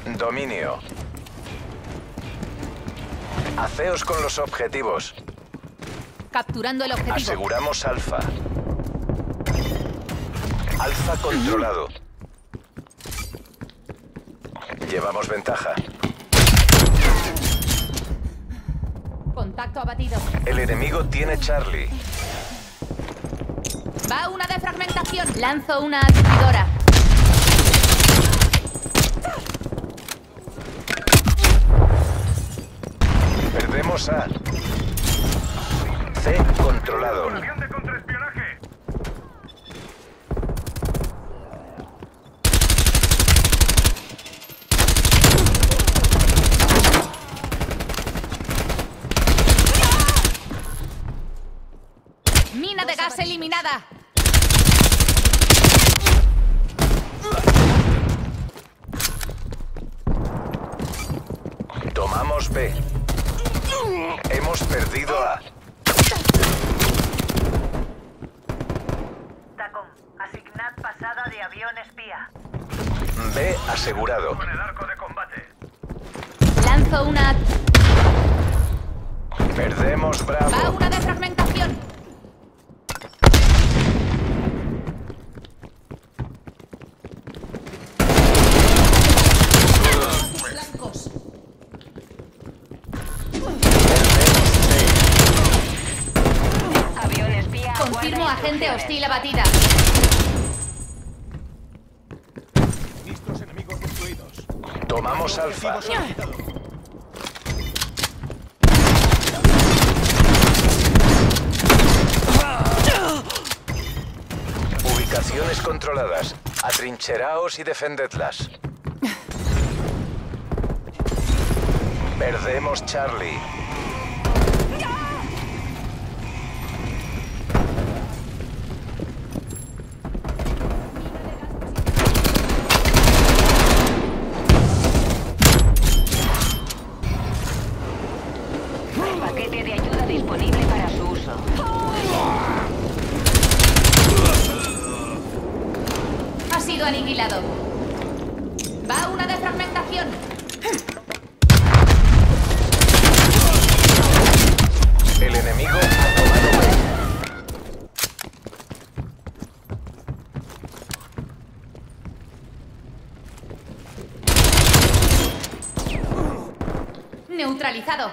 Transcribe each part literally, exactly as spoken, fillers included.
Dominio. Haceos con los objetivos. Capturando el objetivo. Aseguramos Alfa. Alfa controlado. Llevamos ventaja. Contacto abatido. El enemigo tiene Charlie. Va una defragmentación. Lanzo una aturdidora. Perdemos A. C controlado. de contraespionaje. Mina de gas eliminada. Tomamos B. Hemos perdido A. TACOM, asignad pasada de avión espía. B asegurado. Con el arco de combate. Lanzo una... Perdemos Bravo. Va una defragmentación. Blancos. Avión espía. Confirmo guarda agente instrucciones. hostil abatida. Listos enemigos destruidos. Tomamos Alfa. Ubicaciones controladas. Atrincheraos y defendedlas. Perdemos Charlie. Paquete de ayuda disponible para su uso. Ha sido aniquilado. Va una defragmentación. El enemigo ha tomado B. Neutralizado.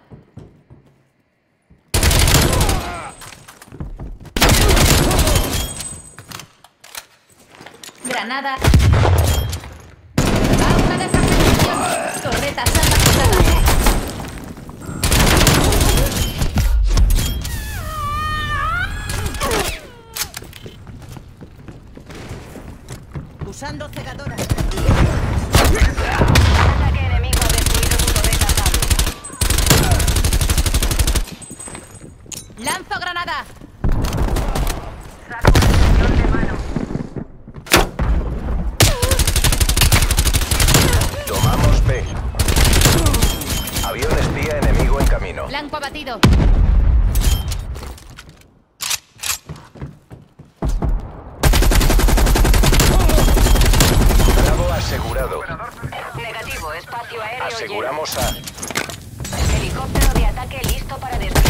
Granada. Va una defragmentación. Torreta salvaguardada. Usando cegadora. Ataque enemigo ha destruido su torreta sable. Lanzo granada. Saco munición de mano. Tomamos B. Avión espía enemigo en camino. Blanco abatido. Bravo asegurado. Negativo, espacio aéreo Aseguramos A. lleno. Helicóptero de ataque listo para despegue.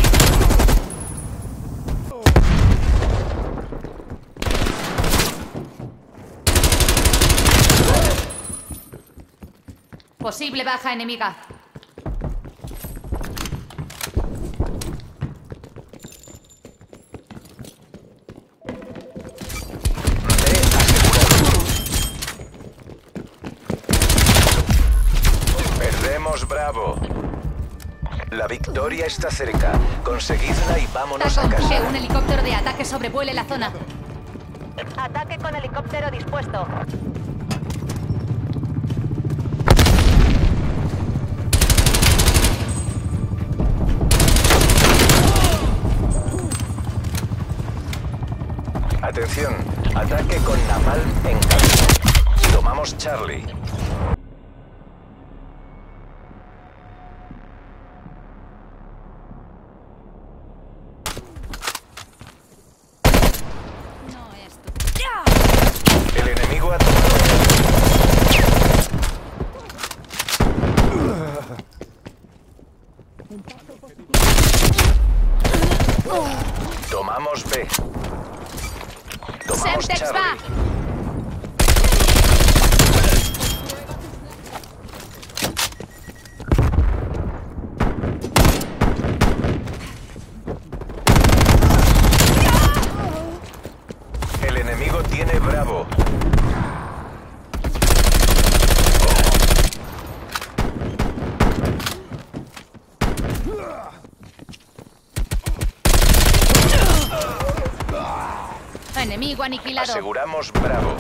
Posible baja enemiga. B asegurado. Perdemos Bravo. La victoria está cerca. Conseguidla y vámonos a TACOM, que casa. un helicóptero de ataque sobrevuele la zona. Ataque con helicóptero dispuesto. Atención, ataque con Napalm en camino. Tomamos Charlie. No esto. El enemigo ha tomado. aniquilado. Aseguramos Bravo.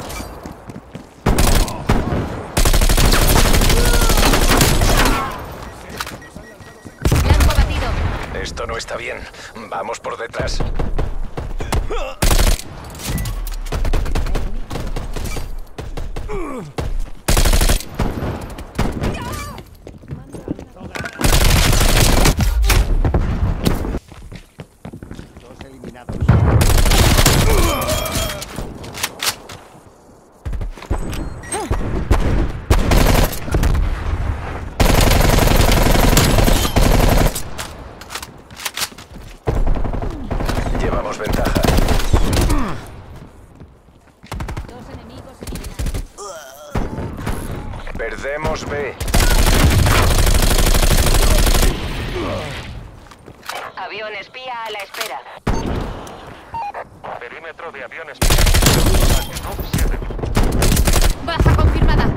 Blanco batido. Esto no está bien. Vamos por detrás. Dos eliminados. Llevamos ventaja. Dos enemigos eliminados. Perdemos B. Avión espía a la espera. Perímetro de avión espía. Altitud siete. Baja confirmada.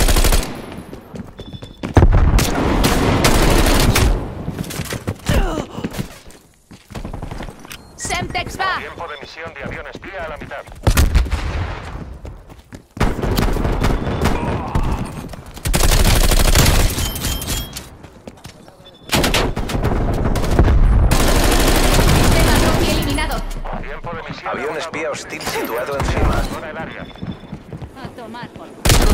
Semtex va. Tiempo de misión de avión espía a la mitad. Sistema Rocky eliminado. Tiempo de misión. Avión agotado. espía hostil situado encima. Zona el área. A tomar por.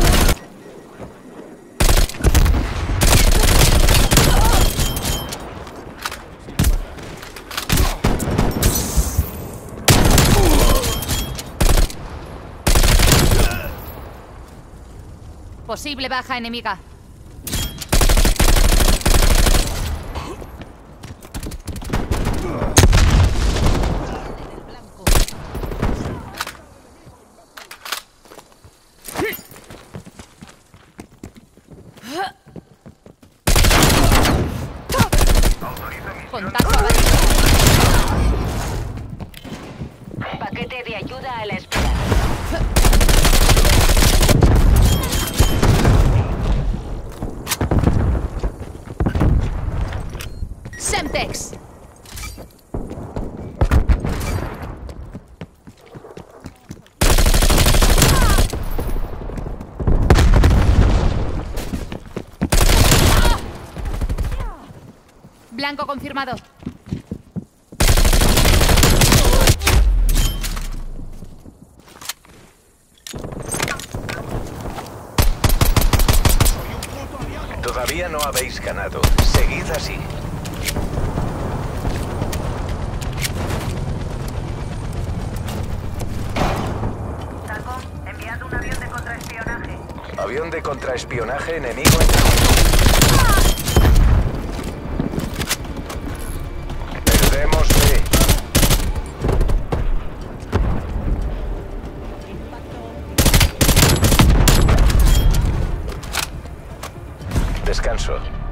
Posible baja enemiga. Contacto abatido. Paquete de ayuda a la espera. Semtex. Blanco confirmado. Todavía no habéis ganado. Seguid así. Taco, enviando un avión de contraespionaje. Avión de contraespionaje enemigo en camino. Perdemos B. Descanso.